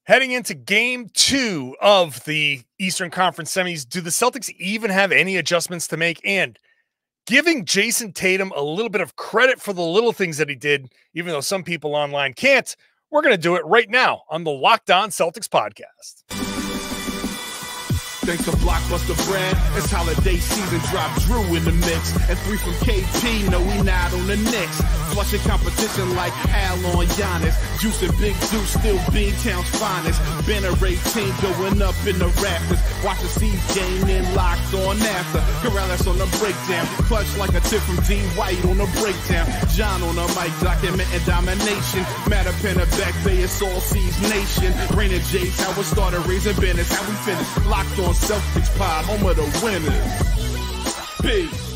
Heading into game 2 of the Eastern Conference semis, do the Celtics even have any adjustments to make? And giving Jayson Tatum a little bit of credit for the little things that he did, even though some people online can't, we're going to do it right now on the Locked On Celtics podcast. Thanks to Blockbuster brand, it's holiday season, drop Drew in the mix. And 3 from KP, no we not on the Knicks. Flushing competition like Al on Giannis. Juice and Big Juice, still Beantown's finest. Banner 18 going up in the rafters. Watch the C's game in locked on after. Karalis on the breakdown, clutch like a tip from D. White on the breakdown. John on the mic, documenting domination. Matter pen a back bay, it's all C's nation. Rain and J's, how we started, raising banners, how we finish. Locked on Celtics pod, home of the winners. Peace.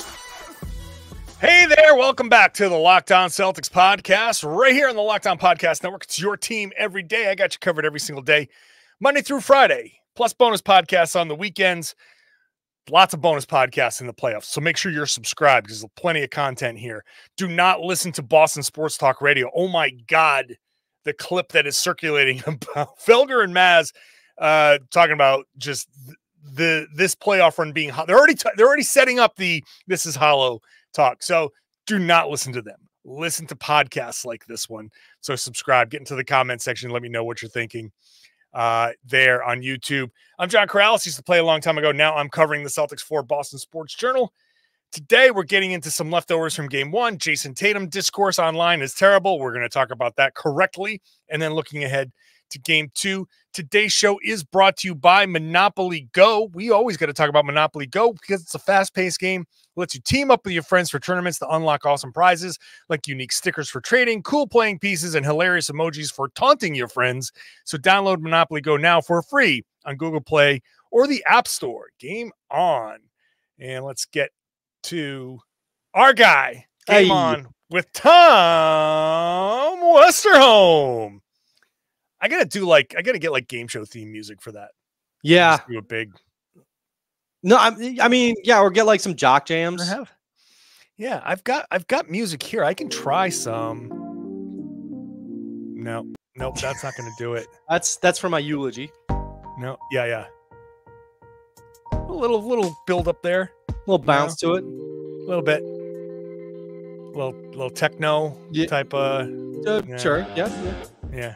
Hey there, welcome back to the Locked On Celtics podcast, right here on the Locked On Podcast Network. It's your team every day. I got you covered every single day, Monday through Friday, plus bonus podcasts on the weekends. Lots of bonus podcasts in the playoffs, so make sure you're subscribed because there's plenty of content here. Do not listen to Boston Sports Talk Radio. Oh my God, the clip that is circulating about Felger and Maz talking about just this playoff run being hot. They're already setting up the "this is hollow" talk. So do not listen to them. Listen to podcasts like this one. So subscribe, get into the comment section. Let me know what you're thinking there on YouTube. I'm John Karalis. Used to play a long time ago. Now I'm covering the Celtics for Boston Sports Journal. Today, we're getting into some leftovers from game 1. Jayson Tatum discourse online is terrible. We're going to talk about that correctly. And then looking ahead to game 2. Today's show is brought to you by Monopoly Go. We always got to talk about Monopoly Go because it's a fast-paced game. It lets you team up with your friends for tournaments to unlock awesome prizes like unique stickers for trading, cool playing pieces, and hilarious emojis for taunting your friends. So download Monopoly Go now for free on Google Play or the App Store. Game on. And let's get to our guy. Game on with Tom Westerholm. I gotta get like game show theme music for that. Yeah. Just do a big. No, I mean, yeah, or get like some jock jams. Yeah, I've got music here. I can try some. Nope, that's not gonna do it. That's for my eulogy. No, yeah. A little build up there. A little bounce to it. A little bit. Little techno type Sure. Yeah.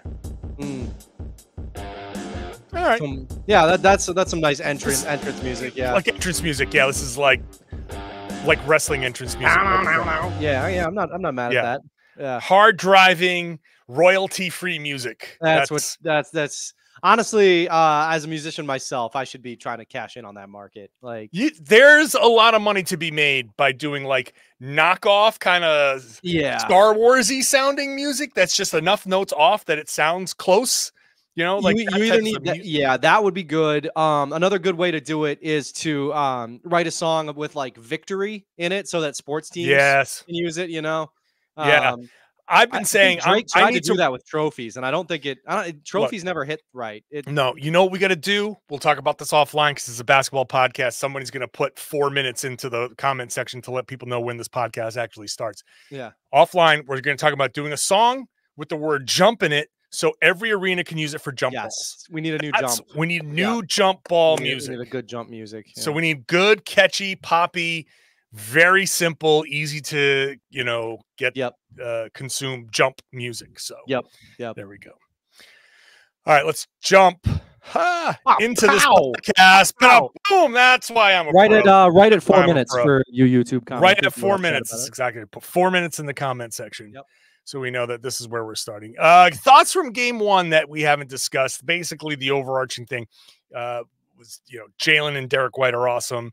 All right. That's some nice entrance music. Yeah. Like entrance music. Yeah. This is like wrestling entrance music. Yeah. I'm not mad at that. Yeah. Hard driving, royalty free music. That's honestly, as a musician myself, I should be trying to cash in on that market. Like, there's a lot of money to be made by doing like knockoff kind of Star Wars-y sounding music. That's just enough notes off that it sounds close. You know, like you either need that. Yeah, that would be good. Another good way to do it is to write a song with like victory in it, so that sports teams can use it. You know. I've been saying I need to do that with trophies, and I don't think trophies never hit right. No, you know what we got to do? We'll talk about this offline because it's a basketball podcast. Somebody's going to put 4 minutes into the comment section to let people know when this podcast actually starts. Yeah. Offline, we're going to talk about doing a song with the word jump in it, so every arena can use it for jump balls. We need a new jump. We need new jump ball music. We need a good jump music. Yeah. So we need good, catchy, poppy, very simple, easy to get consume jump music. So there we go. All right, let's jump into this podcast. Boom! That's why I'm right at 4 minutes for you YouTube comments. Right at 4 minutes. That's exactly. Put 4 minutes in the comment section. Yep. So we know that this is where we're starting. Thoughts from game 1 that we haven't discussed. Basically, the overarching thing was Jaylen and Derek White are awesome.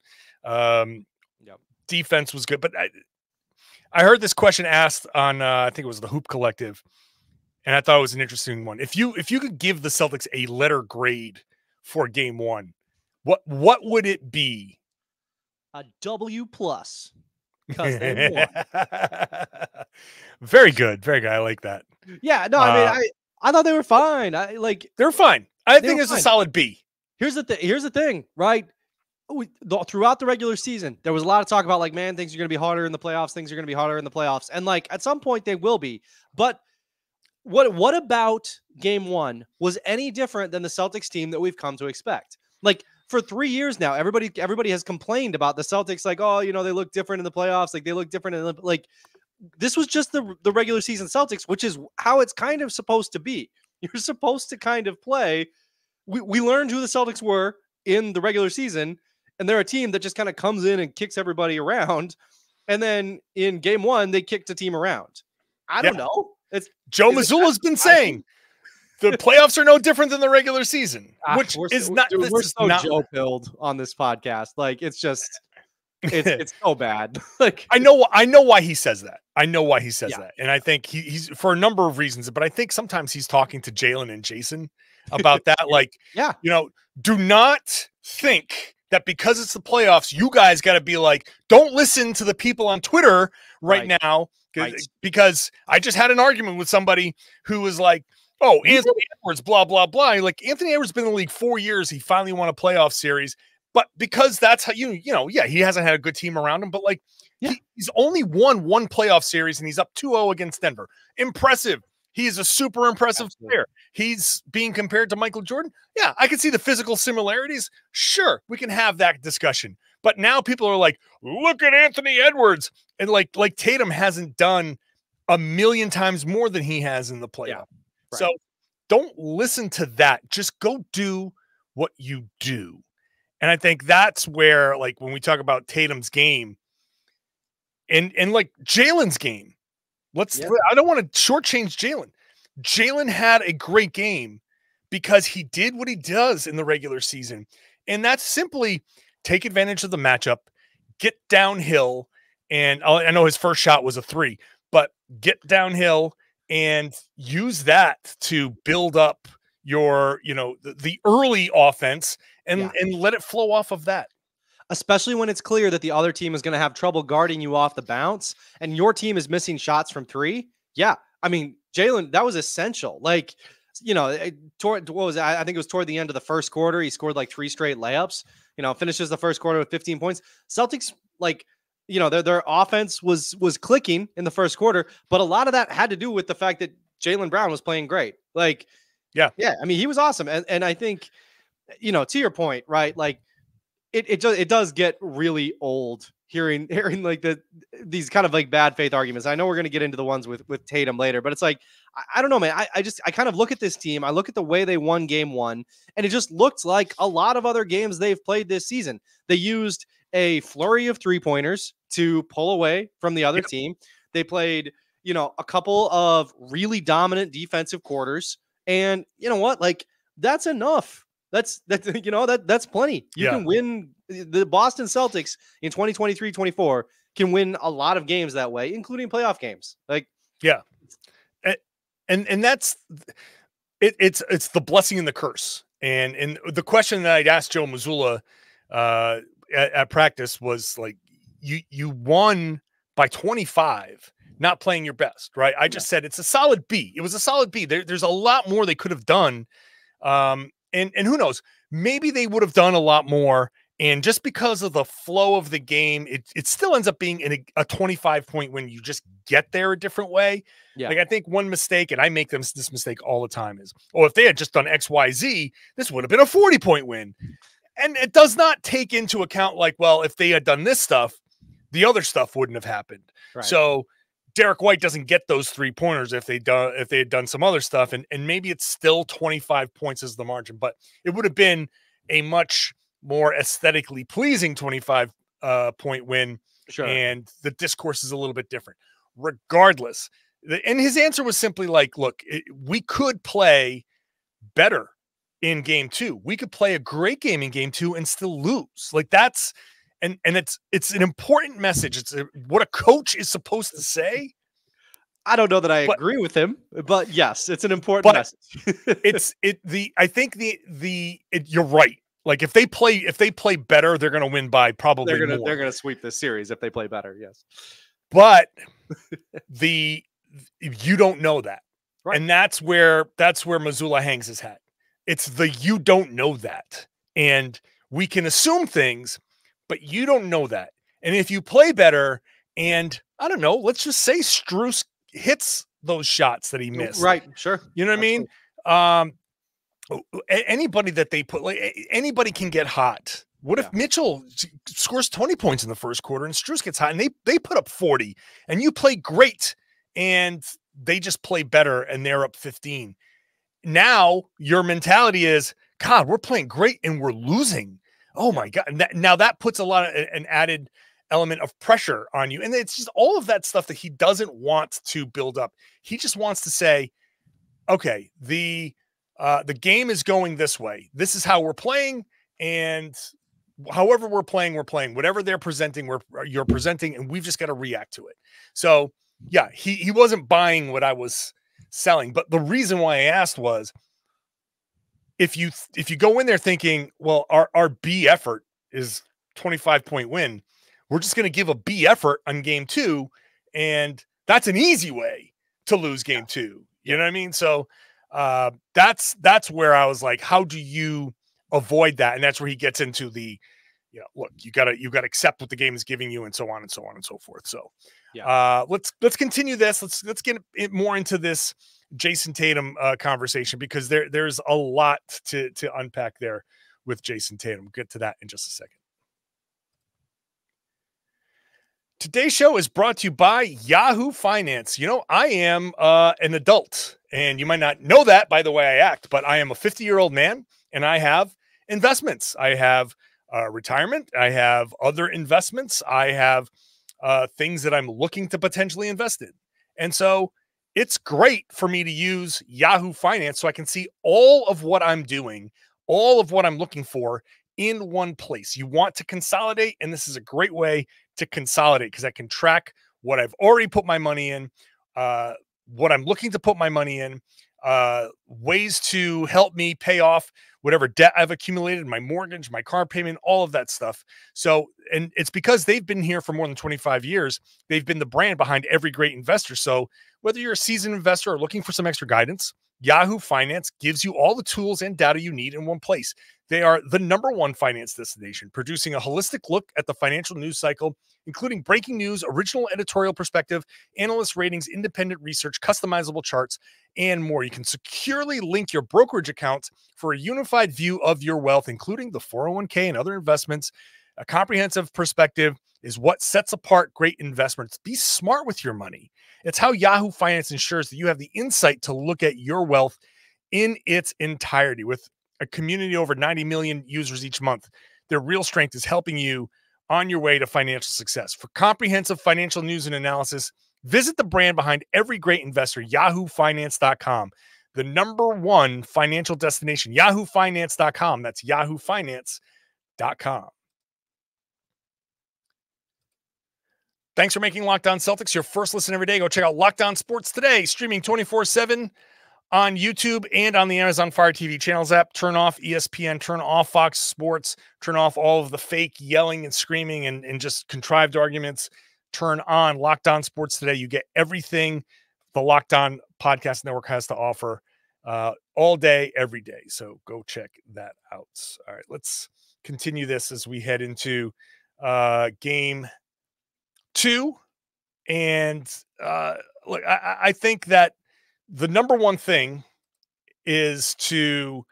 Defense was good, but I heard this question asked on I think it was the Hoop Collective, and I thought it was an interesting one. If you could give the Celtics a letter grade for game 1, what would it be? A W+. Because they won. Very good. I like that. Yeah, no, I mean, I thought they were fine. They're fine. I think it's a solid B. Here's the thing, right? Throughout the regular season, there was a lot of talk about like, man, things are going to be harder in the playoffs. And like at some point they will be, but What about game one was any different than the Celtics team that we've come to expect? Like, for 3 years now, everybody has complained about the Celtics, like, oh, you know, they look different in the playoffs, like they look different in like this was just the regular season Celtics, which is how it's kind of supposed to be. You're supposed to kind of play. We learned who the Celtics were in the regular season, and they're a team that just kind of comes in and kicks everybody around. And then in game one, they kicked a team around. I don't know. Joe Mazzulla's been saying the playoffs are no different than the regular season, which is not. Dude, we're so Joe-pilled on this podcast. Like, it's just, it's so bad. Like, I know why he says that. I know why he says that, and I think he's for a number of reasons. But I think sometimes he's talking to Jaylen and Jayson about that. Like, you know, do not think that because it's the playoffs, you guys got to be like, don't listen to the people on Twitter right now. Because I just had an argument with somebody who was like, oh, Anthony Edwards, blah, blah, blah. Like, Anthony Edwards has been in the league 4 years. He finally won a playoff series. But because that's how he hasn't had a good team around him. But, like, he's only won one playoff series, and he's up 2-0 against Denver. Impressive. He's a super impressive player. He's being compared to Michael Jordan. Yeah, I can see the physical similarities. Sure, we can have that discussion. But now people are like, look at Anthony Edwards. And like Tatum hasn't done a million times more than he has in the playoff. So don't listen to that. Just go do what you do. And I think that's where, like, when we talk about Tatum's game and like Jaylen's game, I don't want to shortchange Jaylen. Jaylen had a great game because he did what he does in the regular season. And that's simply take advantage of the matchup, get downhill. And I know his first shot was a 3, but get downhill and use that to build up your, you know, the early offense and let it flow off of that. Especially when it's clear that the other team is going to have trouble guarding you off the bounce and your team is missing shots from 3. Yeah. I mean, Jaylen, that was essential. Like, you know, I think it was toward the end of the first quarter. He scored like 3 straight layups, you know, finishes the first quarter with 15 points. Celtics, like, you know, their offense was clicking in the first quarter, but a lot of that had to do with the fact that Jaylen Brown was playing great. Like, yeah. I mean, he was awesome. And I think, you know, to your point, right? Like, it does get really old hearing like these kind of like bad faith arguments. I know we're going to get into the ones with Tatum later, but it's like, I don't know, man. I kind of look at this team. I look at the way they won game one, and it just looked like a lot of other games they've played this season. They used a flurry of 3-pointers to pull away from the other team. They played, you know, a couple of really dominant defensive quarters, and you know what? Like, that's enough. That's you know, that's plenty. You can win. The Boston Celtics in 2023-24 can win a lot of games that way, including playoff games. Like, and that's it's the blessing and the curse. And the question that I'd asked Joe Mazzulla at practice was like, you won by 25, not playing your best, right? I just said it's a solid B. It was a solid B. There's a lot more they could have done. And who knows, maybe they would have done a lot more. And just because of the flow of the game, it still ends up being a 25-point win. You just get there a different way. Yeah. Like, I think one mistake, and I make this mistake all the time, is, if they had just done X, Y, Z, this would have been a 40-point win. And it does not take into account, like, well, if they had done this stuff, the other stuff wouldn't have happened. Right. So Derek White doesn't get those 3-pointers if they had done some other stuff, and maybe it's still 25 points as the margin, but it would have been a much more aesthetically pleasing 25 point win. Sure. And the discourse is a little bit different. Regardless, and his answer was simply like, look, we could play better in game 2. We could play a great game in game 2 and still lose. Like, that's and it's an important message. It's what a coach is supposed to say. I don't know that I agree with him, but yes, it's an important message. I think you're right. Like, if they play better, they're going to win by probably more. They're going to sweep this series if they play better. Yes. But you don't know that. Right. And that's where Mazzulla hangs his hat. It's you don't know that. And we can assume things, but you don't know that. And if you play better, and I don't know, let's just say Strus hits those shots that he missed. Right. Sure. You know what I mean? Anybody that they put, like anybody can get hot. What if Mitchell scores 20 points in the first quarter and Strus gets hot and they put up 40 and you play great and they just play better and they're up 15. Now your mentality is, God, we're playing great and we're losing. Oh my God. Now that puts a lot of an added element of pressure on you. And it's just all of that stuff that he doesn't want to build up. He just wants to say, okay, the game is going this way. This is how we're playing. And however we're playing, whatever they're presenting, you're presenting, and we've just got to react to it. So yeah, he wasn't buying what I was selling. But the reason why I asked was, if you go in there thinking, well, our B effort is 25-point win, we're just going to give a B effort on game 2, and that's an easy way to lose game 2. You know what I mean? So that's where I was like, how do you avoid that? And that's where he gets into the, look, you gotta accept what the game is giving you, and so on and so on and so forth. So let's continue this. Let's get more into this Jayson Tatum conversation, because there's a lot to unpack there with Jayson Tatum. We'll get to that in just a second. Today's show is brought to you by Yahoo Finance. I am an adult, and you might not know that by the way I act, but I am a 50-year-old man, and I have investments. I have retirement. I have other investments. I have things that I'm looking to potentially invest in. And so it's great for me to use Yahoo Finance so I can see all of what I'm doing, all of what I'm looking for in one place. You want to consolidate, and this is a great way to consolidate, because I can track what I've already put my money in, what I'm looking to put my money in, ways to help me pay off whatever debt I've accumulated, my mortgage, my car payment, all of that stuff. So, and it's because they've been here for more than 25 years. They've been the brand behind every great investor. So whether you're a seasoned investor or looking for some extra guidance, Yahoo Finance gives you all the tools and data you need in one place. They are the #1 finance destination, producing a holistic look at the financial news cycle, including breaking news, original editorial perspective, analyst ratings, independent research, customizable charts, and more. You can securely link your brokerage accounts for a unified view of your wealth, including the 401k and other investments. A comprehensive perspective is what sets apart great investments. Be smart with your money. It's how Yahoo Finance ensures that you have the insight to look at your wealth in its entirety. With a community of over 90 million users each month, their real strength is helping you on your way to financial success. For comprehensive financial news and analysis, visit the brand behind every great investor, yahoofinance.com, the #1 financial destination, yahoofinance.com. That's yahoofinance.com. Thanks for making Locked On Celtics your first listen every day. Go check out Locked On Sports Today, streaming 24/7 on YouTube and on the Amazon Fire TV channels app. Turn off ESPN, turn off Fox Sports, turn off all of the fake yelling and screaming and just contrived arguments. Turn on Locked On Sports Today. You get everything the Locked On Podcast Network has to offer all day, every day. So go check that out. All right, let's continue this as we head into game 2. And look, I think that the #1 thing is to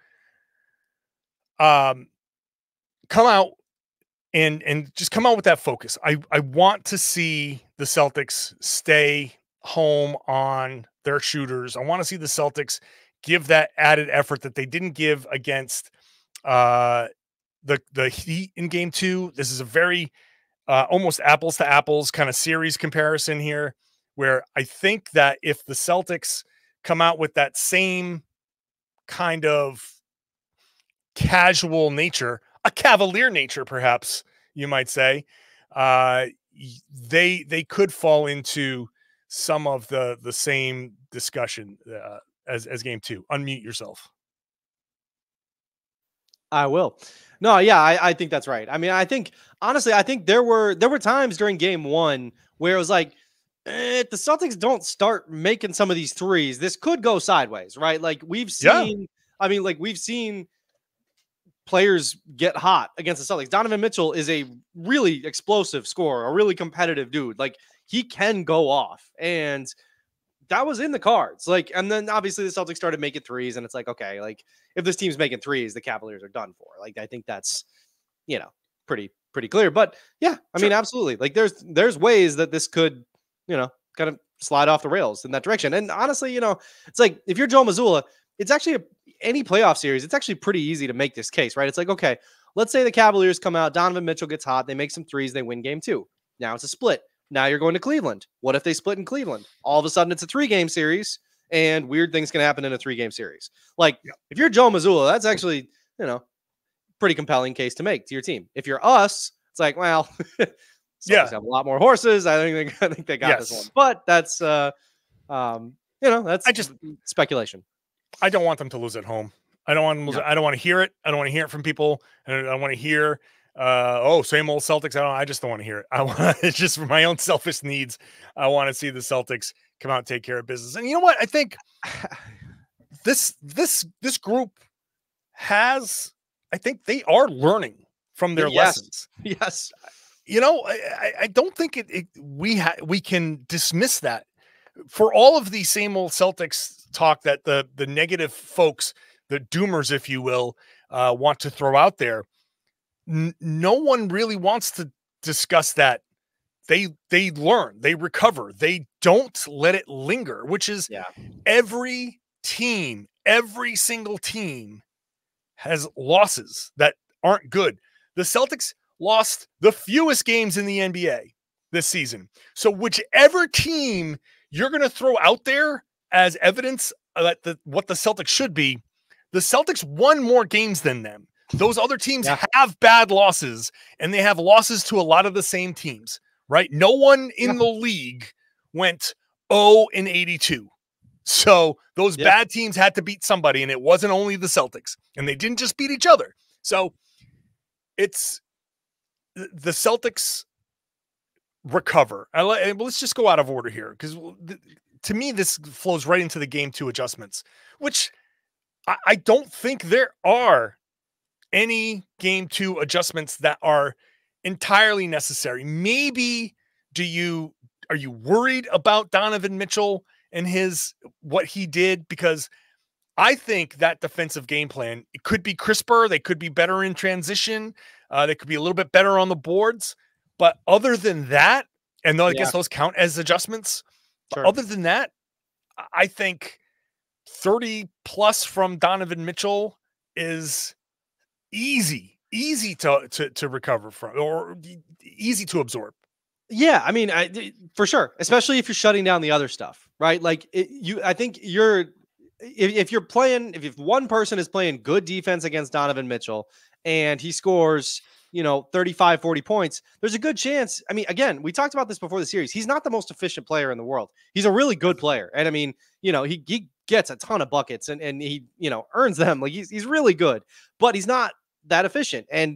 come out and just come out with that focus. I want to see the Celtics stay home on their shooters. I want to see the Celtics give that added effort that they didn't give against the Heat in game 2. This is a very almost apples to apples kind of series comparison here, where I think that if the Celtics come out with that same kind of casual nature, a cavalier nature, perhaps you might say, they could fall into some of the same discussion as game 2. Unmute yourself. I will. No, yeah, I think that's right. I mean, I think honestly, I think there were times during game 1 where it was like, if the Celtics don't start making some of these threes, this could go sideways, right? Like we've seen, we've seen players get hot against the Celtics. Donovan Mitchell is a really explosive scorer, a really competitive dude. Like he can go off, and that was in the cards. Like, and then obviously the Celtics started making threes, and it's like, okay, like if this team's making threes, the Cavaliers are done for. Like, I think that's, pretty clear. But yeah, I mean, absolutely. Like there's ways that this could, kind of slide off the rails in that direction. And honestly, it's like if you're Joe Mazzulla, it's actually any playoff series, it's actually pretty easy to make this case, right? It's like, okay, let's say the Cavaliers come out, Donovan Mitchell gets hot, they make some threes, they win game 2. Now it's a split. Now you're going to Cleveland. What if they split in Cleveland? All of a sudden it's a 3-game series, and weird things can happen in a 3-game series. Like, if you're Joe Mazzulla, that's actually, pretty compelling case to make to your team. If you're us, it's like, well, Celtics have a lot more horses. I think they got this one. But that's that's just speculation. I don't want them to lose at home. I don't want them to lose. I don't want to hear it. I don't want to hear it from people. And I don't want to hear same old Celtics. I just don't want to hear it. It's just for my own selfish needs. I want to see the Celtics come out and take care of business. And you know what? I think this group I think they are learning from their lessons. Yes. I don't think we can dismiss that. For all of the same old Celtics talk that the negative folks, the doomers, if you will, want to throw out there, no one really wants to discuss that. They learn, they recover, they don't let it linger, which is every single team has losses that aren't good. The Celtics lost the fewest games in the NBA this season. So whichever team you're going to throw out there as evidence that what the Celtics should be, the Celtics won more games than them. Those other teams have bad losses, and they have losses to a lot of the same teams, right? No one in the league went 0-82. So those bad teams had to beat somebody, and it wasn't only the Celtics, and they didn't just beat each other. So it's the Celtics recover. Let's just go out of order here, because to me, this flows right into the game 2 adjustments, which I don't think there are any game 2 adjustments that are entirely necessary. Maybe are you worried about Donovan Mitchell and what he did? Because I think that defensive game plan, it could be crisper. They could be better in transition. They could be a little bit better on the boards. But other than that, and I guess those count as adjustments. Sure. Other than that, I think 30 plus from Donovan Mitchell is easy to recover from, or easy to absorb. Yeah, I mean, for sure, especially if you're shutting down the other stuff, right? Like I think if one person is playing good defense against Donovan Mitchell and he scores, 35, 40 points, there's a good chance. I mean, again, we talked about this before the series. He's not the most efficient player in the world. He's a really good player. And I mean, he gets a ton of buckets and he, earns them. Like he's really good, but he's not that efficient. And,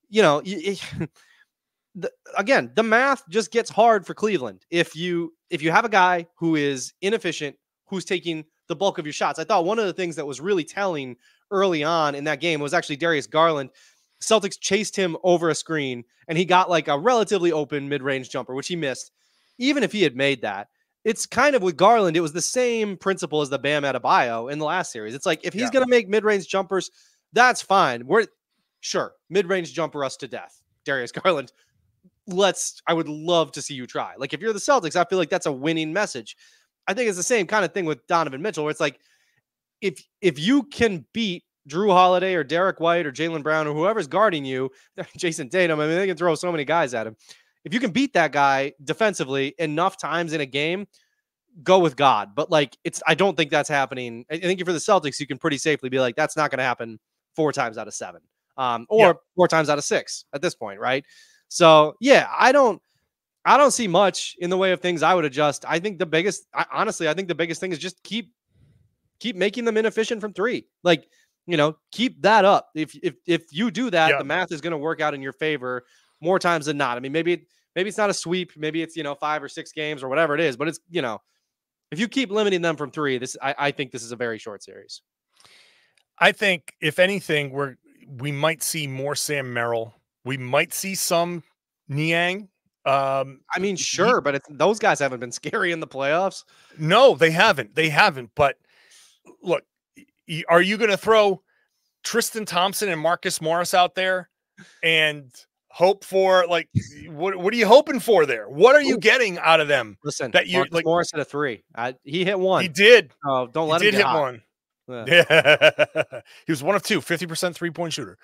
again, the math just gets hard for Cleveland. If you have a guy who is inefficient, who's taking the bulk of your shots. I thought one of the things that was really telling early on in that game was actually Darius Garland. Celtics chased him over a screen and he got like a relatively open mid-range jumper, which he missed. Even if he had made that, it's kind of with Garland, it was the same principle as the Bam Adebayo in the last series. It's like, if he's going to make mid-range jumpers, that's fine. Sure, mid-range jumper us to death, Darius Garland. I would love to see you try. Like, if you're the Celtics, I feel like that's a winning message. I think it's the same kind of thing with Donovan Mitchell, where it's like, if you can beat Drew Holiday or Derek White or Jaylen Brown or whoever's guarding you, Jayson Tatum, I mean, they can throw so many guys at him. If you can beat that guy defensively enough times in a game, go with God. But like, I don't think that's happening. I think for the Celtics, you can pretty safely be like, that's not going to happen 4 times out of 7, or 4 times out of 6 at this point, right? So yeah, I don't see much in the way of things I would adjust. I think the biggest thing is just keep making them inefficient from 3. Like, keep that up. If you do that, the math is going to work out in your favor more times than not. I mean, maybe it's not a sweep. Maybe it's, 5 or 6 games or whatever it is, but it's, if you keep limiting them from 3, I think this is a very short series. I think if anything, we might see more Sam Merrill. We might see some Niang I mean, sure, but those guys haven't been scary in the playoffs. No, they haven't. They haven't. But look, are you going to throw Tristan Thompson and Marcus Morris out there and hope for, like, what are you hoping for there? What are you getting out of them? Listen, that you Marcus like Morris hit a 3. He hit 1. He did. Oh, don't let him get hit hot. 1. Yeah. He was 1 of 2, 50% 3-point shooter.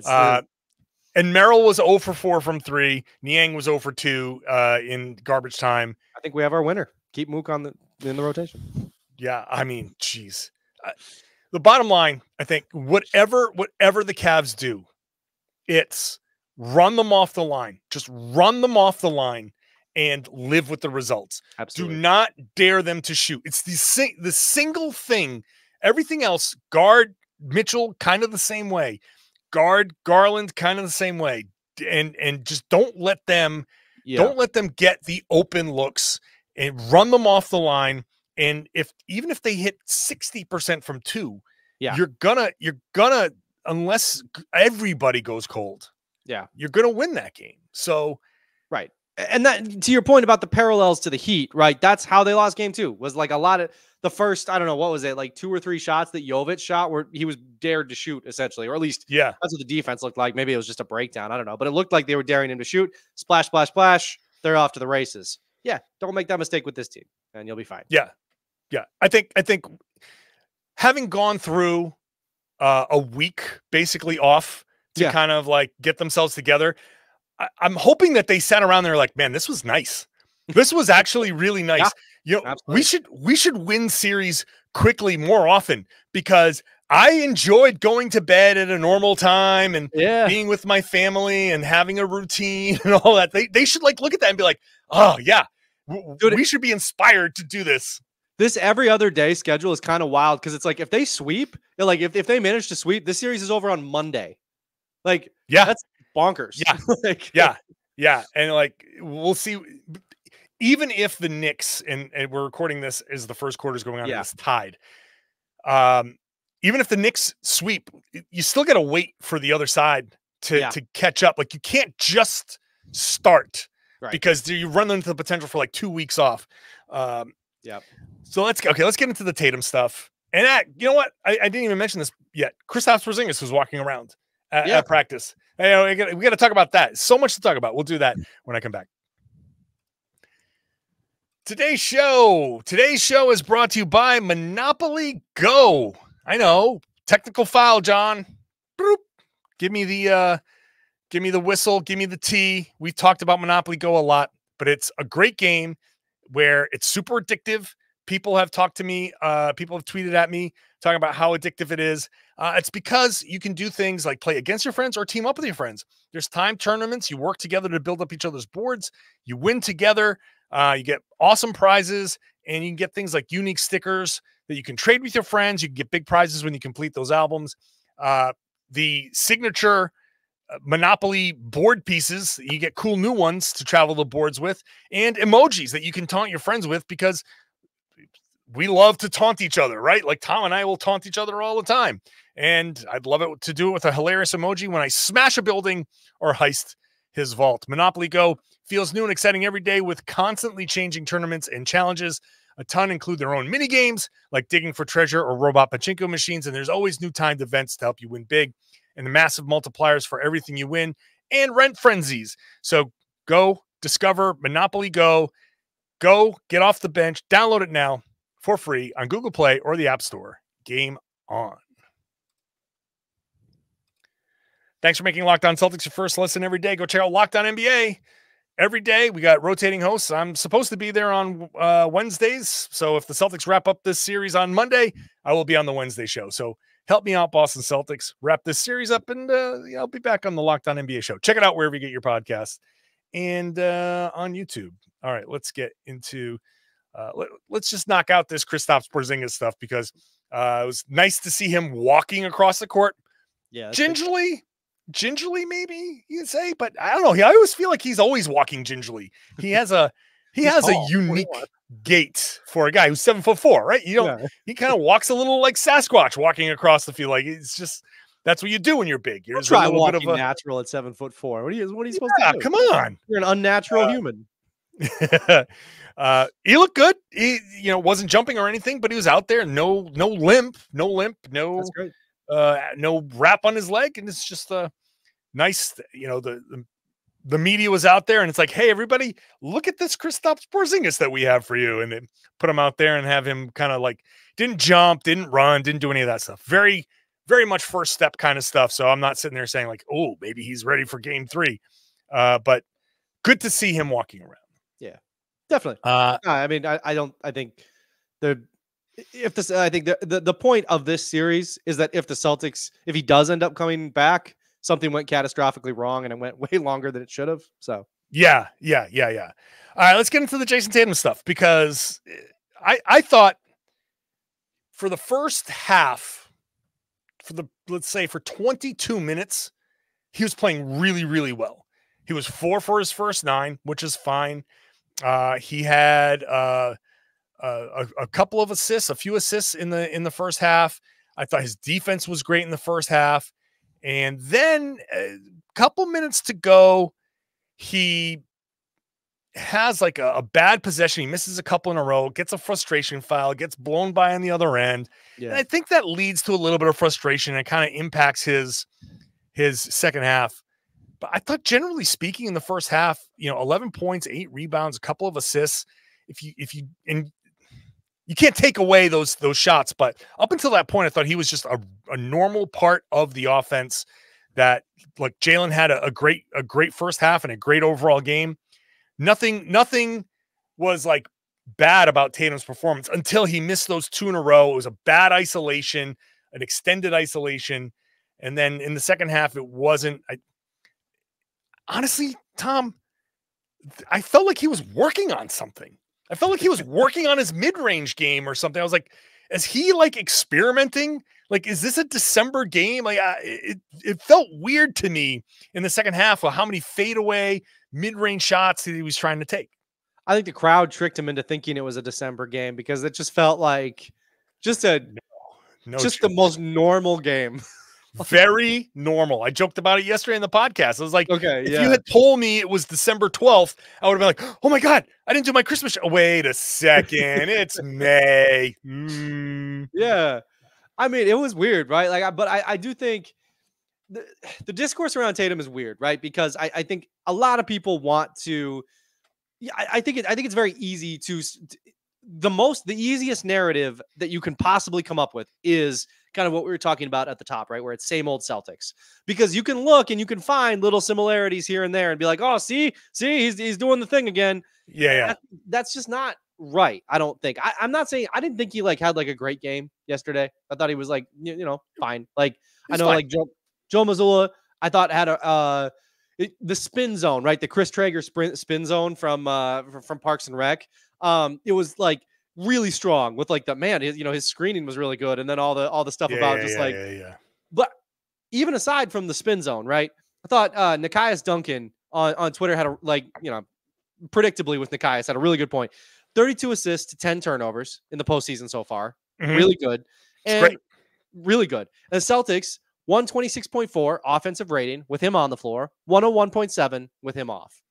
And Merrill was 0 for 4 from 3. Niang was 0 for 2 in garbage time. I think we have our winner. Keep Mook in the rotation. Yeah, I mean, geez. The bottom line, I think, whatever the Cavs do, it's run them off the line. Just run them off the line and live with the results. Absolutely. Do not dare them to shoot. It's the single thing. Everything else, guard Mitchell kind of the same way. Guard Garland kind of the same way. And just don't let them get the open looks and run them off the line. And even if they hit 60% from 2, you're gonna unless everybody goes cold. Yeah, you're gonna win that game. So right. And that, to your point about the parallels to the Heat, right? That's how they lost game 2. Was like a lot of the first, I don't know, what was it, like 2 or 3 shots that Jovic shot where he was dared to shoot, essentially, or at least that's what the defense looked like. Maybe it was just a breakdown. I don't know, but it looked like they were daring him to shoot. Splash, splash, splash. They're off to the races. Yeah, don't make that mistake with this team, and you'll be fine. Yeah. I think having gone through a week basically off to kind of like get themselves together, I'm hoping that they sat around there like, man, this was nice. This was actually really nice. We should win series quickly more often, because I enjoyed going to bed at a normal time and being with my family and having a routine and all that. They should like look at that and be like, oh yeah, we should be inspired to do this. This every other day schedule is kind of wild, because it's like if they sweep, like if they manage to sweep, this series is over on Monday. Like, that's bonkers. Yeah. And like, we'll see. Even if the Knicks, and we're recording this as the first quarter is going on, and it's tied. Even if the Knicks sweep, you still got to wait for the other side to catch up. Like, you can't just start because you run into the potential for like 2 weeks off. So let's get into the Tatum stuff. And you know what? I didn't even mention this yet. Kristaps Porzingis was walking around at practice. We got to talk about that. So much to talk about. We'll do that when I come back. Today's show is brought to you by Monopoly Go. I know, technical foul, John. Boop. Give me the whistle. Give me the tea. We've talked about Monopoly Go a lot, but it's a great game where it's super addictive. People have talked to me. People have tweeted at me talking about how addictive it is. It's because you can do things like play against your friends or team up with your friends. There's time tournaments. You work together to build up each other's boards. You win together. You get awesome prizes, and you can get things like unique stickers that you can trade with your friends. You can get big prizes when you complete those albums. The signature Monopoly board pieces, you get cool new ones to travel the boards with, and emojis that you can taunt your friends with, because we love to taunt each other, right? Like Tom and I will taunt each other all the time. And I'd love it to do it with a hilarious emoji when I smash a building or heist his vault. Monopoly Go feels new and exciting every day with constantly changing tournaments and challenges. A ton include their own mini games like digging for treasure or robot pachinko machines. And there's always new timed events to help you win big, and the massive multipliers for everything you win, and rent frenzies. So go discover Monopoly Go. Go get off the bench. Download it now for free on Google Play or the App Store. Game on. Thanks for making Locked On Celtics your first listen every day. Go check out Locked On NBA. Every day we got rotating hosts. I'm supposed to be there on Wednesdays. So if the Celtics wrap up this series on Monday, I will be on the Wednesday show. So help me out, Boston Celtics. Wrap this series up, and I'll be back on the Locked On NBA show. Check it out wherever you get your podcasts, and on YouTube. All right, let's get into let's just knock out this Kristaps Porzingis stuff, because it was nice to see him walking across the court. Yeah, gingerly, maybe you'd say, but I don't know. I always feel like he's always walking gingerly. He has a unique gait for a guy who's 7'4", right? He kind of walks a little like Sasquatch walking across the field. Like, it's just, That's what you do when you're big. You're try a little walking bit of a natural at 7'4". What are you supposed to do? Come on. You're an unnatural human. He looked good. He, wasn't jumping or anything, but he was out there. No limp. That's great. No wrap on his leg, and it's just nice. The media was out there, and it's like, hey, everybody, look at this Kristaps Porzingis that we have for you, and then put him out there and have him kind of like didn't jump, didn't run, didn't do any of that stuff. Very, very much first step kind of stuff. So I'm not sitting there saying like, oh, maybe he's ready for game 3, but good to see him walking around. Yeah, definitely. I mean, I think the point of this series is that if he does end up coming back, something went catastrophically wrong and it went way longer than it should have. So yeah. All right, let's get into the Jayson Tatum stuff, because I thought for the first half, let's say for 22 minutes, he was playing really, really well. He was 4 for his first 9, which is fine. He had a couple of assists, a few assists in the first half. I thought his defense was great in the first half. And then a couple minutes to go, he has like a bad possession. He misses a couple in a row, gets a frustration foul, gets blown by on the other end. Yeah. And I think that leads to a little bit of frustration and kind of impacts his second half. But I thought, generally speaking, in the first half, 11 points, 8 rebounds, a couple of assists. You can't take away those shots, but up until that point, I thought he was just a normal part of the offense. That, like, Jaylen had a great first half and a great overall game. Nothing was like bad about Tatum's performance until he missed those 2 in a row. It was a bad isolation, an extended isolation, and then in the second half, it wasn't. Honestly, Tom, I felt like he was working on something. I felt like he was working on his mid-range game or something. I was like, is he like experimenting? Like, is this a December game? Like, it felt weird to me in the second half of how many fadeaway mid-range shots that he was trying to take. I think the crowd tricked him into thinking it was a December game, because it just felt like the most normal game. Very normal. I joked about it yesterday in the podcast. I was like, okay, if you had told me it was December 12th, I would have been like, oh my God, I didn't do my Christmas show. Wait a second. It's May. Yeah. I mean, it was weird, right? But I do think the discourse around Tatum is weird, right? Because I think a lot of people want to, I think it's very easy to, the easiest narrative that you can possibly come up with is kind of what we were talking about at the top, right? Where it's same old Celtics, because you can look and you can find little similarities here and there and be like, oh, see, he's doing the thing again. Yeah. That's just not right. I don't think. I'm not saying, I didn't think he had a great game yesterday. I thought he was fine. Like, I know, fine. Like Joe Mazzulla, I thought had the spin zone, right? The Chris Traeger spin zone from Parks and Rec. It was like really strong with his screening was really good, and then all the stuff But even aside from the spin zone, right? I thought Nekias Duncan on Twitter had predictably with Nekias had a really good point. 32 assists to 10 turnovers in the postseason so far. Mm-hmm. Really good. And great. Really good. And the Celtics 126.4 offensive rating with him on the floor, 101.7 with him off.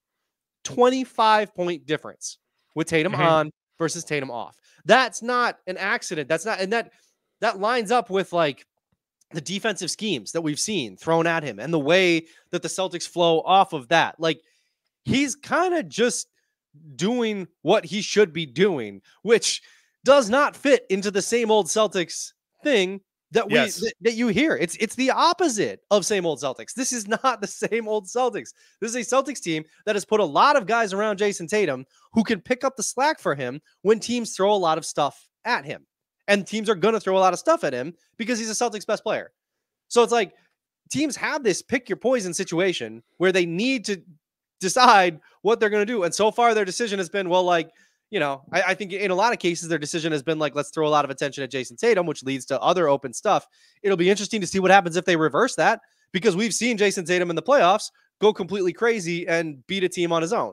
25-point difference with Tatum on versus Tatum off. That's not an accident. That's not, and that lines up with like the defensive schemes that we've seen thrown at him and the way that the Celtics flow off of that. Like, he's kind of just doing what he should be doing, which does not fit into the same old Celtics thing that that you hear. It's the opposite of same old Celtics. This is not the same old Celtics. This is a Celtics team that has put a lot of guys around Jayson Tatum who can pick up the slack for him when teams throw a lot of stuff at him. And teams are going to throw a lot of stuff at him because he's a Celtics best player. So it's like teams have this pick your poison situation where they need to decide what they're going to do. And so far their decision has been, well, like, I think in a lot of cases, their decision has been like, let's throw a lot of attention at Jayson Tatum, which leads to other open stuff. It'll be interesting to see what happens if they reverse that, because we've seen Jayson Tatum in the playoffs go completely crazy and beat a team on his own.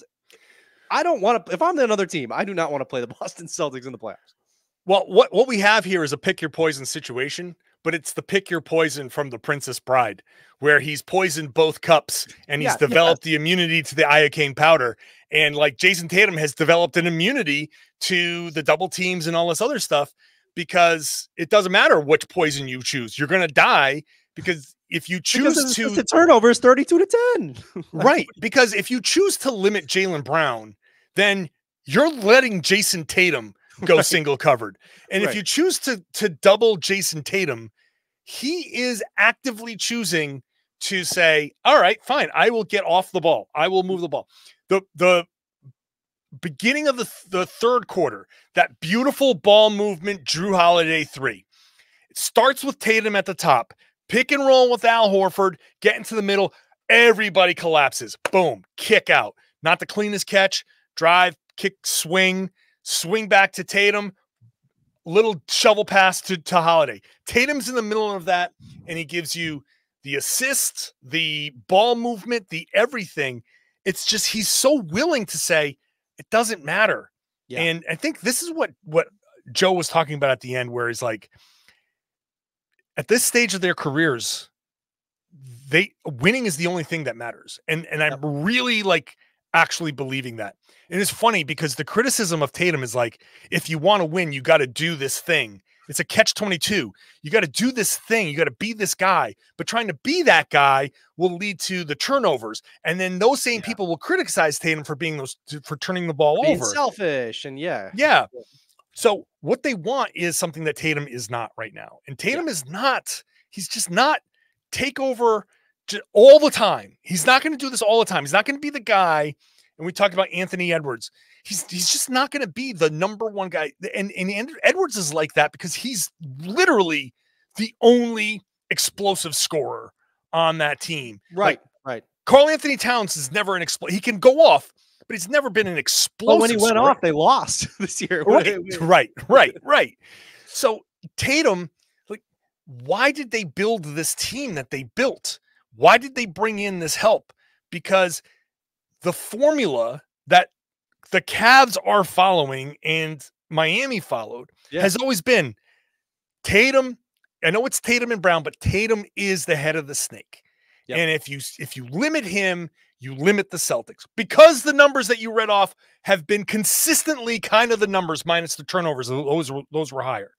I don't want to, if I'm another team, I do not want to play the Boston Celtics in the playoffs. Well, what we have here is a pick your poison situation, but it's the pick your poison from The Princess Bride, where he's poisoned both cups and he's developed the immunity to the iocane powder. And like Jayson Tatum has developed an immunity to the double teams and all this other stuff, because it doesn't matter which poison you choose. You're going to die, because if you choose to the turnovers 32-10. Right. Because if you choose to limit Jaylen Brown, then you're letting Jayson Tatum go single covered. And if you choose to double Jayson Tatum, he is actively choosing to say, all right, fine, I will get off the ball. I will move the ball. The beginning of the third quarter, that beautiful ball movement, Jrue Holiday 3. It starts with Tatum at the top, pick and roll with Al Horford, get into the middle. Everybody collapses. Boom, kick out. Not the cleanest catch. Drive, kick, swing back to Tatum. Little shovel pass to Holiday. Tatum's in the middle of that, and he gives you the assist, the ball movement, the everything. It's just he's so willing to say, it doesn't matter. Yeah. And I think this is what Joe was talking about at the end, where he's like, at this stage of their careers, winning is the only thing that matters. And I'm really like actually believing that. And it's funny because the criticism of Tatum is like, if you want to win, you got to do this thing. It's a catch-22. You got to do this thing. You got to be this guy. But trying to be that guy will lead to the turnovers. And then those same people will criticize Tatum for for turning the ball over. Selfish and Yeah. So what they want is something that Tatum is not right now. And Tatum is not. He's just not take over all the time. He's not going to do this all the time. He's not going to be the guy. And we talked about Anthony Edwards. He's just not going to be the number one guy. And Edwards is like that because he's literally the only explosive scorer on that team. Right. Karl Anthony Towns is never an explosive. He can go off, but he's never been an explosive. But when he went off, they lost this year. Right. So Tatum, like, why did they build this team that they built? Why did they bring in this help? Because the formula that the Cavs are following and Miami followed has always been Tatum. I know it's Tatum and Brown, but Tatum is the head of the snake. Yep. And if you limit him, you limit the Celtics, because the numbers that you read off have been consistently kind of the numbers minus the turnovers. Those were higher.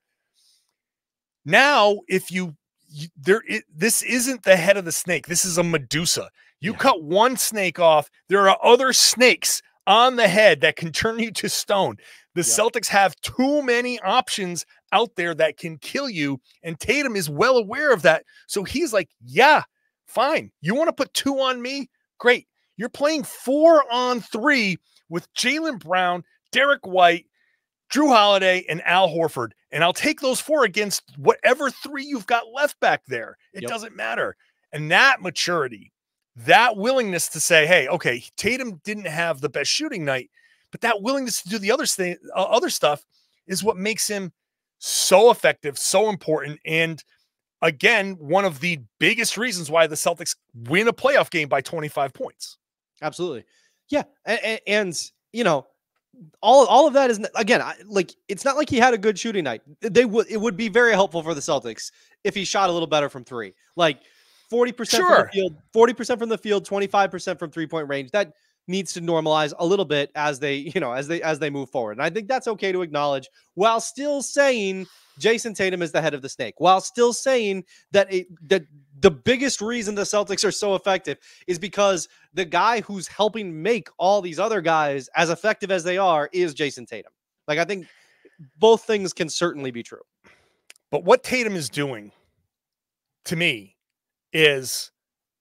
Now, if this isn't the head of the snake. This is a Medusa. You cut one snake off, there are other snakes on the head that can turn you to stone. The Celtics have too many options out there that can kill you, and Tatum is well aware of that. So he's like, yeah, fine. You want to put 2 on me? Great. You're playing 4-on-3 with Jaylen Brown, Derek White, Jrue Holiday, and Al Horford. And I'll take those 4 against whatever 3 you've got left back there. It doesn't matter. And that maturity, that willingness to say, hey, okay, Tatum didn't have the best shooting night, but that willingness to do the other stuff is what makes him so effective, so important. And again, one of the biggest reasons why the Celtics win a playoff game by 25 points. Absolutely. Yeah. And you know, all of that is, again, like, it's not like he had a good shooting night. It would be very helpful for the Celtics if he shot a little better from 3. Like 40% from the field, 40% from the field, 25% from 3-point range. That needs to normalize a little bit as they move forward. And I think that's okay to acknowledge, while still saying Jayson Tatum is the head of the snake, while still saying that the biggest reason the Celtics are so effective is because the guy who's helping make all these other guys as effective as they are is Jayson Tatum. Like, I think both things can certainly be true. But what Tatum is doing, to me, is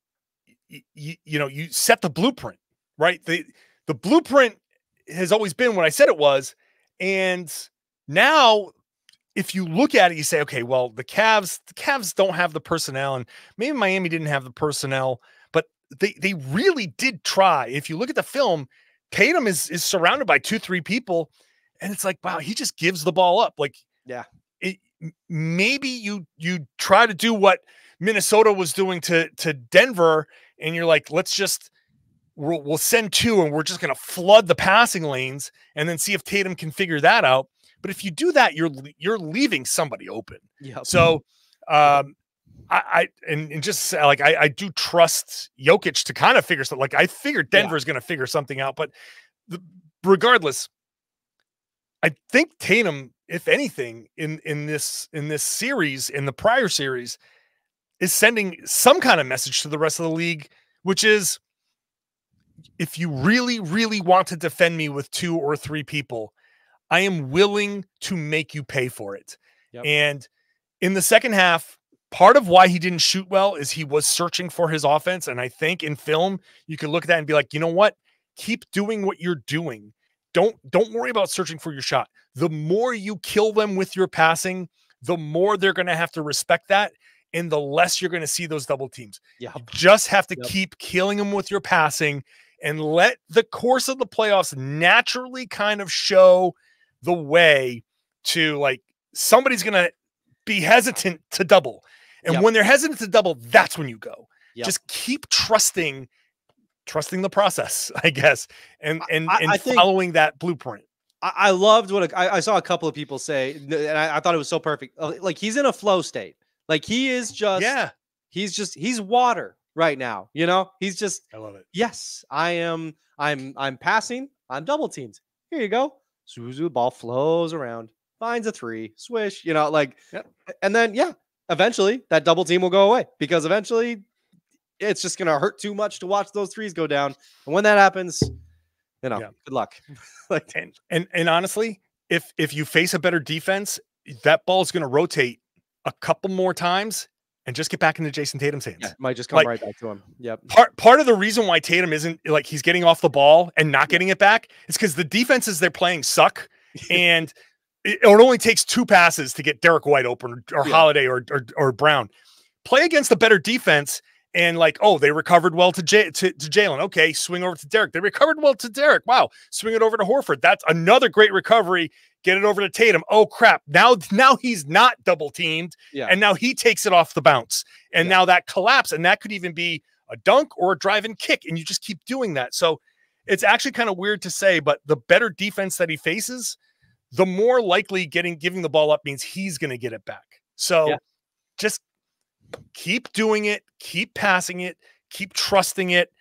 you set the blueprint, right? The blueprint has always been what I said it was. And now, if you look at it, you say, okay, well, the Cavs don't have the personnel, and maybe Miami didn't have the personnel, but they really did try. If you look at the film, Tatum is surrounded by 2-3 people, and it's like, wow, he just gives the ball up. Like, maybe you try to do what Minnesota was doing to Denver, and you're like, we'll send 2, and we're just going to flood the passing lanes and then see if Tatum can figure that out. But if you do that, you're leaving somebody open. Yep. So And just like I do trust Jokic to kind of figure something. Like I figured Denver's going to figure something out, but regardless, I think Tatum, if anything, in this series, in the prior series, is sending some kind of message to the rest of the league, which is, if you really, really want to defend me with 2 or 3 people, I am willing to make you pay for it. Yep. And in the second half, part of why he didn't shoot well is he was searching for his offense. And I think in film, you can look at that and be like, you know what? Keep doing what you're doing. Don't worry about searching for your shot. The more you kill them with your passing, the more they're going to have to respect that, and the less you're going to see those double teams. Yep. You just have to keep killing them with your passing and let the course of the playoffs naturally kind of show the way to, like, somebody's going to be hesitant to double. And when they're hesitant to double, that's when you go. Just keep trusting the process, I guess, and following that blueprint. I loved what I saw a couple of people say, and I thought it was so perfect. Like, he's in a flow state. Like, he is just, he's water right now. You know, he's just, I love it. Yes, I'm passing. I'm double teamed. Here you go. Suzu, ball flows around, finds a 3, swish, you know, like, and then, eventually that double team will go away, because eventually it's just going to hurt too much to watch those 3s go down. And when that happens, you know, good luck. Like, and honestly, if you face a better defense, that ball is going to rotate a couple more times and just get back into Jayson Tatum's hands. Yeah, might just come right back to him. Yep. Part of the reason why Tatum isn't, like, he's getting off the ball and not getting it back is because the defenses they're playing suck. And it only takes 2 passes to get Derek White open, or Holiday or Brown. Play against a better defense, and like, oh, they recovered well to Jaylen. Okay, swing over to Derek. They recovered well to Derek. Wow, swing it over to Horford. That's another great recovery. Get it over to Tatum. Oh crap! Now he's not double teamed, and now he takes it off the bounce, and now that collapse, and that could even be a dunk or a drive and kick, and you just keep doing that. So it's actually kind of weird to say, but the better defense that he faces, the more likely giving the ball up means he's going to get it back. So just keep doing it, keep passing it, keep trusting it.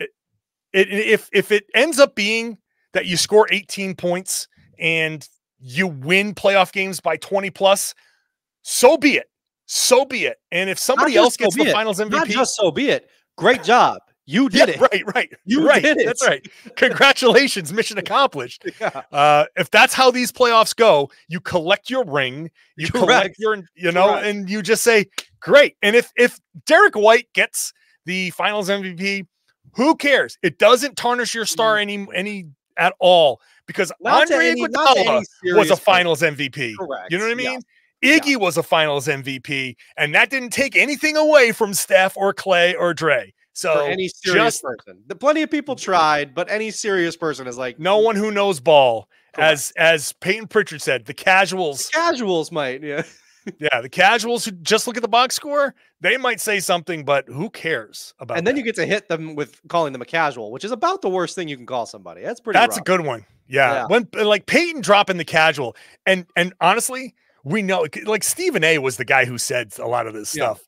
If it ends up being that you score 18 points and you win playoff games by 20 plus, so be it. So be it. And if somebody else gets the finals MVP, not just so be it. Great job. You did it. Right. You did it. That's right. Congratulations. Mission accomplished. If that's how these playoffs go, you collect your ring, you collect your, and you just say, great. And if Derek White gets the finals MVP, who cares? It doesn't tarnish your star any at all, because Andre Iguodala was a finals MVP. Correct. You know what I mean? Iggy was a finals MVP, and that didn't take anything away from Steph or Clay or Dre. So for any serious person, plenty of people tried, but any serious person is like, no one who knows ball, as Peyton Pritchard said, the casuals. The casuals might, the casuals who just look at the box score, they might say something, but who cares about? And then you get to hit them with calling them a casual, which is about the worst thing you can call somebody. That's rough. A good one. Yeah. When, like, Peyton dropping the casual, and honestly, we know, like, Stephen A was the guy who said a lot of this stuff.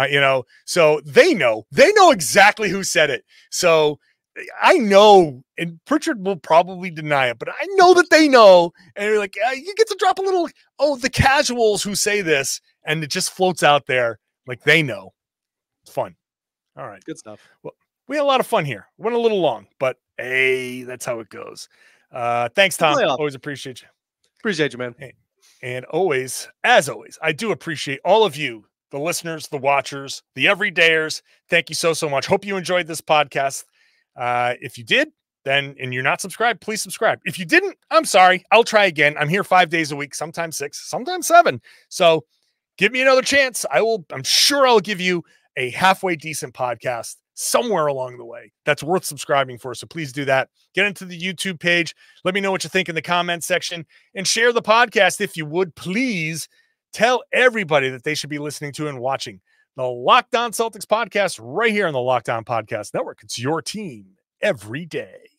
So they know exactly who said it. So I know, and Pritchard will probably deny it, but I know that they know. And you're like, you get to drop a little, the casuals who say this, and it just floats out there. Like, they know. It's fun. All right. Good stuff. Well, we had a lot of fun here. Went a little long, but hey, that's how it goes. Thanks, Tom. Always appreciate you. Appreciate you, man. Hey, and always, as always, I do appreciate all of you, the listeners, the watchers, the everydayers. Thank you so much. Hope you enjoyed this podcast. If you did, then, and you're not subscribed, please subscribe. If you didn't, I'm sorry. I'll try again. I'm here 5 days a week, sometimes 6, sometimes 7. So give me another chance. I'm sure I'll give you a halfway decent podcast somewhere along the way that's worth subscribing for. So please do that. Get into the YouTube page. Let me know what you think in the comment section, and share the podcast if you would, please. Tell everybody that they should be listening to and watching the Locked On Celtics podcast right here on the Locked On Podcast Network. It's your team every day.